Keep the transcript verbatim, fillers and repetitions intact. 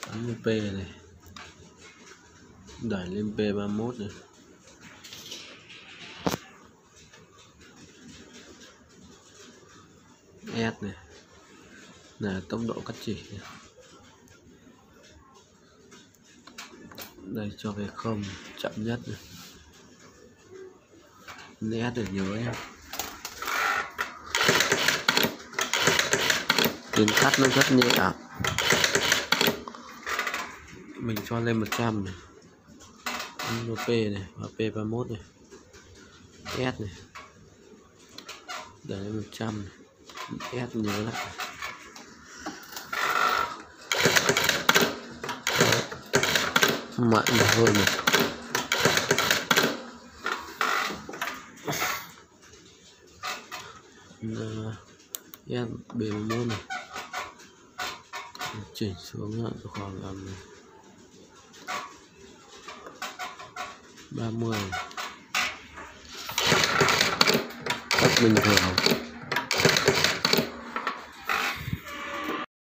Bấm lên P này, đẩy lên P ba mươi mốt này. S này là tốc độ cắt chỉ này. Đây cho cái không chậm nhất này. S để nhớ nhé. Tiếng cắt nó rất nhẹ. Mình cho lên một trăm này. P này và P ba mươi mốt này. S này. Để lên một trăm này. S nhớ lại. Mạnh hơn này. S B ba mươi mốt này. Chỉnh xuống lại khoảng làm ba mươi. Tắt bình thường.